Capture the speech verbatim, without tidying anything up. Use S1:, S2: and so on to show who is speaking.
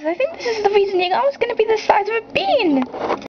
S1: I think this is the reason your arm's gonna be the size of a bean.